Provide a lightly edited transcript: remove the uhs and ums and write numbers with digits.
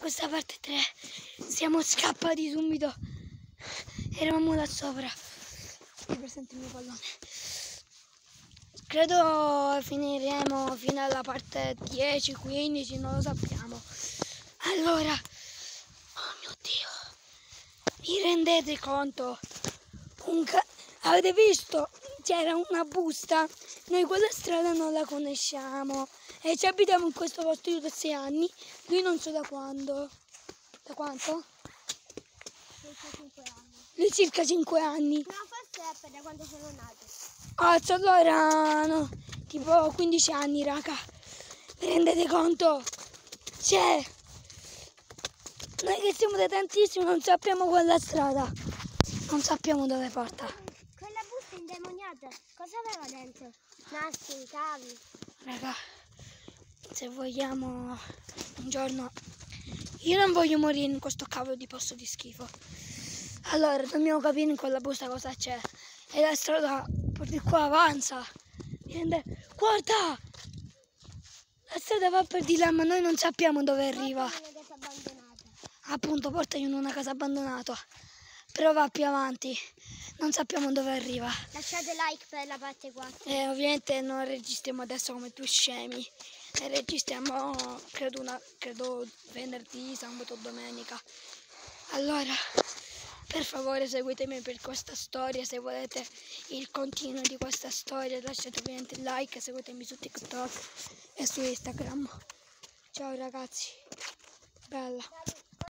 questa parte 3. Siamo scappati subito. Eravamo là sopra. Ti presento il mio pallone. Credo finiremo fino alla parte 10, 15, non lo sappiamo. Allora, oh mio Dio, vi rendete conto? Avete visto? C'era una busta, noi quella strada non la conosciamo e ci abitiamo in questo posto io da 6 anni, lui non so da quando. Da quanto? Circa 5 anni. Lui circa 5 anni. No, forse è da quando sono nato. Allora no, tipo 15 anni, raga. Vi rendete conto? C'è. Noi che siamo da tantissimo non sappiamo quella strada. Non sappiamo dove porta. Quella busta indemoniata, cosa aveva dentro? Nastri, cavi. Raga, se vogliamo un giorno... Io non voglio morire in questo cavolo di posto di schifo. Allora, dobbiamo capire in quella busta cosa c'è. E la strada di qua avanza. Guarda! La strada va per di là, ma noi non sappiamo dove arriva. Porta in una casa abbandonata. Appunto, porta in una casa abbandonata. Però va più avanti. Non sappiamo dove arriva. Lasciate like per la parte 4. E ovviamente non registriamo adesso come più scemi. E registriamo, credo venerdì, sabato o domenica. Allora, per favore seguitemi per questa storia. Se volete il continuo di questa storia lasciate ovviamente il like. Seguitemi su TikTok e su Instagram. Ciao ragazzi. Bella.